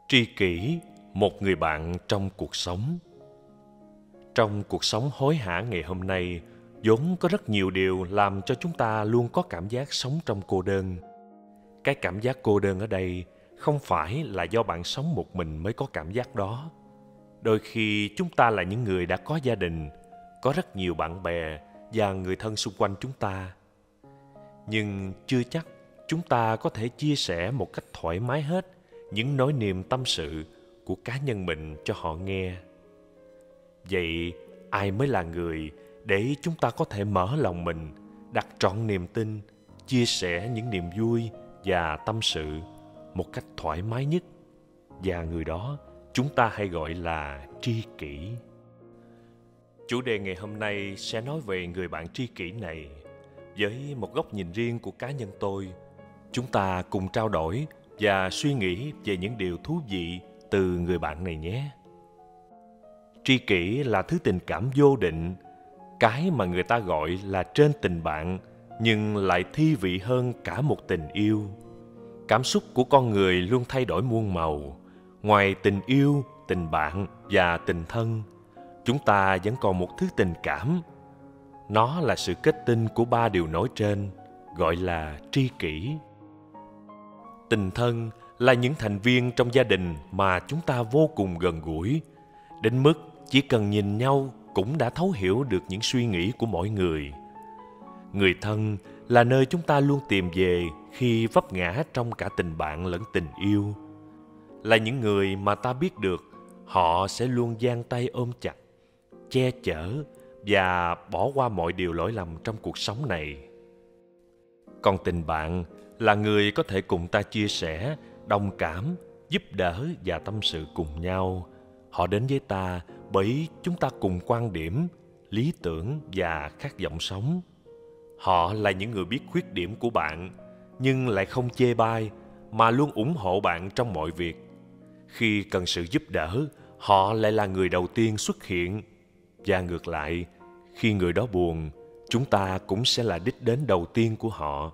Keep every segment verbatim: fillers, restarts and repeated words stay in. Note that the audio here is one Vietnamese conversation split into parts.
Tri kỷ, một người bạn trong cuộc sống. Trong cuộc sống hối hả ngày hôm nay, vốn có rất nhiều điều làm cho chúng ta luôn có cảm giác sống trong cô đơn. Cái cảm giác cô đơn ở đây không phải là do bạn sống một mình mới có cảm giác đó. Đôi khi chúng ta là những người đã có gia đình, có rất nhiều bạn bè và người thân xung quanh chúng ta. Nhưng chưa chắc chúng ta có thể chia sẻ một cách thoải mái hết những nỗi niềm tâm sự của cá nhân mình cho họ nghe. Vậy ai mới là người để chúng ta có thể mở lòng mình, đặt trọn niềm tin, chia sẻ những niềm vui và tâm sự một cách thoải mái nhất? Và người đó chúng ta hay gọi là tri kỷ. Chủ đề ngày hôm nay sẽ nói về người bạn tri kỷ này. Với một góc nhìn riêng của cá nhân tôi, chúng ta cùng trao đổi và suy nghĩ về những điều thú vị từ người bạn này nhé. Tri kỷ là thứ tình cảm vô định, cái mà người ta gọi là trên tình bạn, nhưng lại thi vị hơn cả một tình yêu. Cảm xúc của con người luôn thay đổi muôn màu. Ngoài tình yêu, tình bạn và tình thân, chúng ta vẫn còn một thứ tình cảm. Nó là sự kết tinh của ba điều nói trên, gọi là tri kỷ. Tình thân là những thành viên trong gia đình mà chúng ta vô cùng gần gũi, đến mức chỉ cần nhìn nhau cũng đã thấu hiểu được những suy nghĩ của mỗi người. Người thân là nơi chúng ta luôn tìm về khi vấp ngã trong cả tình bạn lẫn tình yêu. Là những người mà ta biết được họ sẽ luôn giang tay ôm chặt, che chở và bỏ qua mọi điều lỗi lầm trong cuộc sống này. Còn tình bạn là người có thể cùng ta chia sẻ, đồng cảm, giúp đỡ và tâm sự cùng nhau. Họ đến với ta bởi chúng ta cùng quan điểm, lý tưởng và khát vọng sống. Họ là những người biết khuyết điểm của bạn, nhưng lại không chê bai, mà luôn ủng hộ bạn trong mọi việc. Khi cần sự giúp đỡ, họ lại là người đầu tiên xuất hiện. Và ngược lại, khi người đó buồn, chúng ta cũng sẽ là đích đến đầu tiên của họ.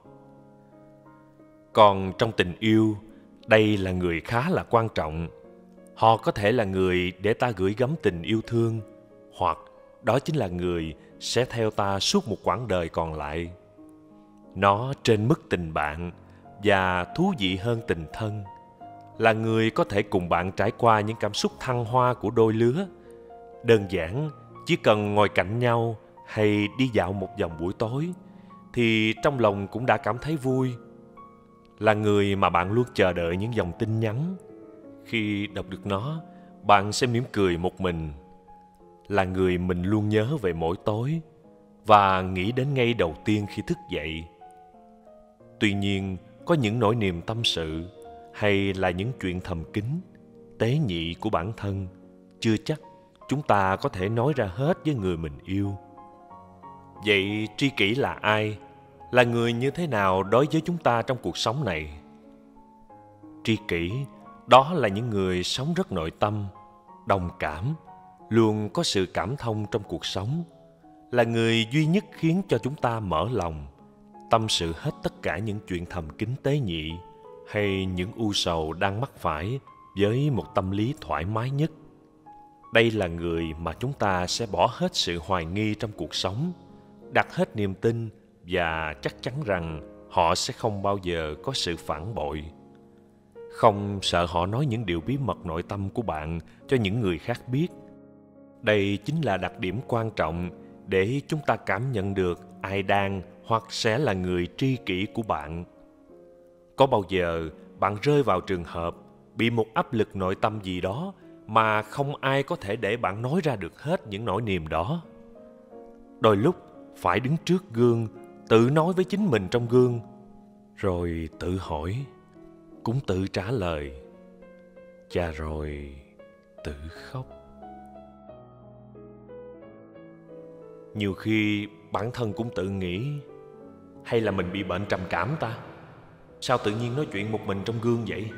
Còn trong tình yêu, đây là người khá là quan trọng. Họ có thể là người để ta gửi gắm tình yêu thương, hoặc đó chính là người sẽ theo ta suốt một quãng đời còn lại. Nó trên mức tình bạn và thú vị hơn tình thân. Là người có thể cùng bạn trải qua những cảm xúc thăng hoa của đôi lứa. Đơn giản, chỉ cần ngồi cạnh nhau hay đi dạo một vòng buổi tối, thì trong lòng cũng đã cảm thấy vui. Là người mà bạn luôn chờ đợi những dòng tin nhắn. Khi đọc được nó, bạn sẽ mỉm cười một mình. Là người mình luôn nhớ về mỗi tối và nghĩ đến ngay đầu tiên khi thức dậy. Tuy nhiên, có những nỗi niềm tâm sự hay là những chuyện thầm kín, tế nhị của bản thân, chưa chắc chúng ta có thể nói ra hết với người mình yêu. Vậy tri kỷ là ai? Là người như thế nào đối với chúng ta trong cuộc sống này? Tri kỷ, đó là những người sống rất nội tâm, đồng cảm, luôn có sự cảm thông trong cuộc sống. Là người duy nhất khiến cho chúng ta mở lòng, tâm sự hết tất cả những chuyện thầm kín tế nhị hay những u sầu đang mắc phải với một tâm lý thoải mái nhất. Đây là người mà chúng ta sẽ bỏ hết sự hoài nghi trong cuộc sống, đặt hết niềm tin và chắc chắn rằng họ sẽ không bao giờ có sự phản bội. Không sợ họ nói những điều bí mật nội tâm của bạn cho những người khác biết. Đây chính là đặc điểm quan trọng để chúng ta cảm nhận được ai đang hoặc sẽ là người tri kỷ của bạn. Có bao giờ bạn rơi vào trường hợp bị một áp lực nội tâm gì đó mà không ai có thể để bạn nói ra được hết những nỗi niềm đó? Đôi lúc phải đứng trước gương, tự nói với chính mình trong gương, rồi tự hỏi, cũng tự trả lời, và rồi tự khóc. Nhiều khi bản thân cũng tự nghĩ, hay là mình bị bệnh trầm cảm ta? Sao tự nhiên nói chuyện một mình trong gương vậy?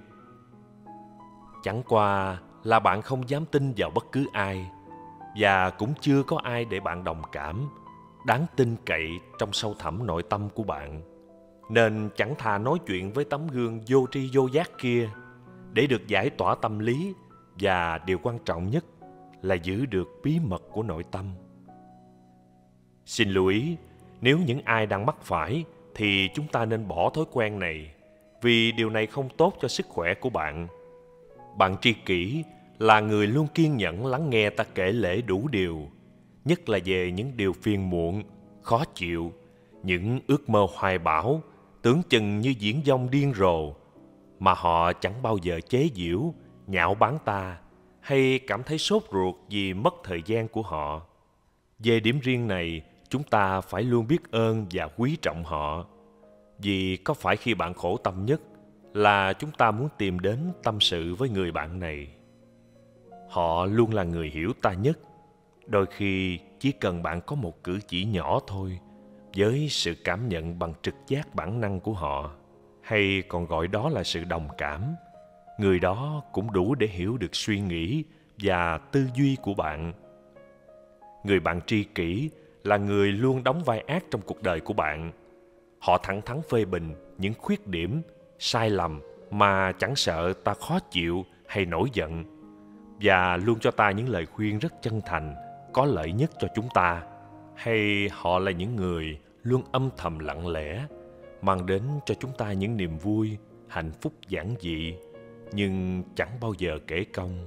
Chẳng qua là bạn không dám tin vào bất cứ ai, và cũng chưa có ai để bạn đồng cảm, đáng tin cậy trong sâu thẳm nội tâm của bạn. Nên chẳng thà nói chuyện với tấm gương vô tri vô giác kia, để được giải tỏa tâm lý, và điều quan trọng nhất là giữ được bí mật của nội tâm. Xin lưu ý, nếu những ai đang mắc phải thì chúng ta nên bỏ thói quen này, vì điều này không tốt cho sức khỏe của bạn. Bạn tri kỷ là người luôn kiên nhẫn lắng nghe ta kể lể đủ điều, nhất là về những điều phiền muộn, khó chịu, những ước mơ hoài bão, tưởng chừng như diễn dông điên rồ, mà họ chẳng bao giờ chế giễu, nhạo báng ta, hay cảm thấy sốt ruột vì mất thời gian của họ. Về điểm riêng này, chúng ta phải luôn biết ơn và quý trọng họ, vì có phải khi bạn khổ tâm nhất là chúng ta muốn tìm đến tâm sự với người bạn này. Họ luôn là người hiểu ta nhất. Đôi khi chỉ cần bạn có một cử chỉ nhỏ thôi, với sự cảm nhận bằng trực giác bản năng của họ, hay còn gọi đó là sự đồng cảm, người đó cũng đủ để hiểu được suy nghĩ và tư duy của bạn. Người bạn tri kỷ là người luôn đóng vai ác trong cuộc đời của bạn. Họ thẳng thắn phê bình những khuyết điểm, sai lầm mà chẳng sợ ta khó chịu hay nổi giận, và luôn cho ta những lời khuyên rất chân thành, có lợi nhất cho chúng ta. Hay họ là những người luôn âm thầm lặng lẽ, mang đến cho chúng ta những niềm vui, hạnh phúc giản dị, nhưng chẳng bao giờ kể công.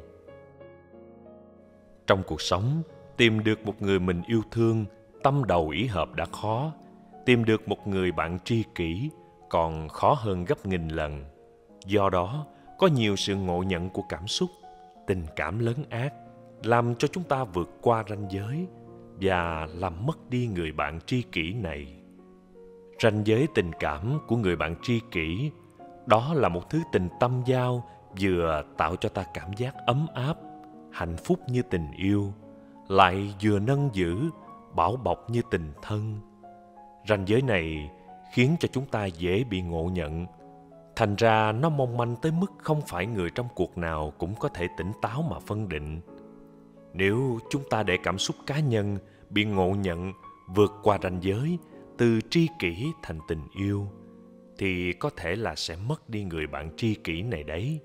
Trong cuộc sống, tìm được một người mình yêu thương, tâm đầu ý hợp đã khó. Tìm được một người bạn tri kỷ còn khó hơn gấp nghìn lần. Do đó, có nhiều sự ngộ nhận của cảm xúc, tình cảm lấn át, làm cho chúng ta vượt qua ranh giới và làm mất đi người bạn tri kỷ này. Ranh giới tình cảm của người bạn tri kỷ, đó là một thứ tình tâm giao vừa tạo cho ta cảm giác ấm áp, hạnh phúc như tình yêu, lại vừa nâng giữ, bảo bọc như tình thân. Ranh giới này khiến cho chúng ta dễ bị ngộ nhận. Thành ra nó mong manh tới mức không phải người trong cuộc nào cũng có thể tỉnh táo mà phân định. Nếu chúng ta để cảm xúc cá nhân bị ngộ nhận vượt qua ranh giới từ tri kỷ thành tình yêu, thì có thể là sẽ mất đi người bạn tri kỷ này đấy.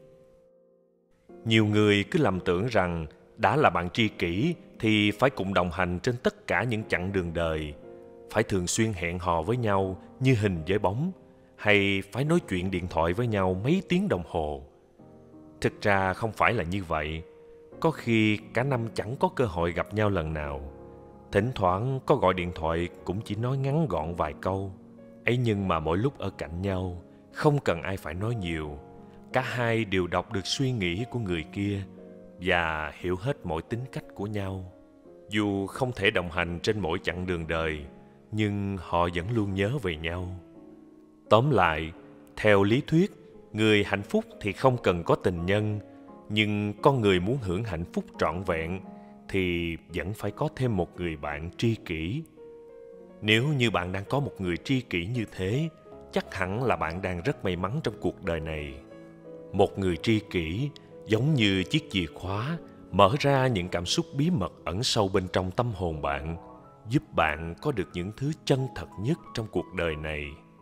Nhiều người cứ lầm tưởng rằng đã là bạn tri kỷ thì phải cùng đồng hành trên tất cả những chặng đường đời, phải thường xuyên hẹn hò với nhau như hình với bóng, hay phải nói chuyện điện thoại với nhau mấy tiếng đồng hồ. Thực ra không phải là như vậy. Có khi cả năm chẳng có cơ hội gặp nhau lần nào. Thỉnh thoảng có gọi điện thoại cũng chỉ nói ngắn gọn vài câu. Ấy nhưng mà mỗi lúc ở cạnh nhau, không cần ai phải nói nhiều. Cả hai đều đọc được suy nghĩ của người kia và hiểu hết mọi tính cách của nhau. Dù không thể đồng hành trên mỗi chặng đường đời, nhưng họ vẫn luôn nhớ về nhau. Tóm lại, theo lý thuyết, người hạnh phúc thì không cần có tình nhân, nhưng con người muốn hưởng hạnh phúc trọn vẹn thì vẫn phải có thêm một người bạn tri kỷ. Nếu như bạn đang có một người tri kỷ như thế, chắc hẳn là bạn đang rất may mắn trong cuộc đời này. Một người tri kỷ giống như chiếc chìa khóa mở ra những cảm xúc bí mật ẩn sâu bên trong tâm hồn bạn, giúp bạn có được những thứ chân thật nhất trong cuộc đời này.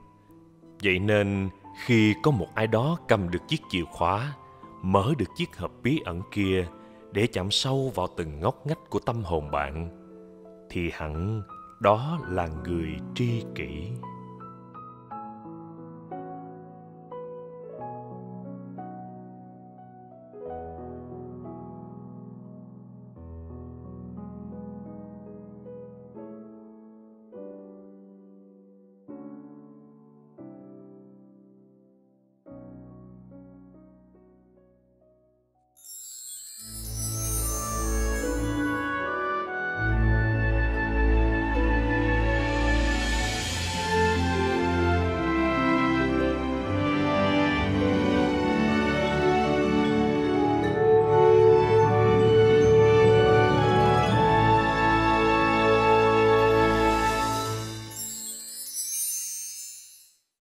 Vậy nên, khi có một ai đó cầm được chiếc chìa khóa, mở được chiếc hộp bí ẩn kia để chạm sâu vào từng ngóc ngách của tâm hồn bạn, thì hẳn đó là người tri kỷ.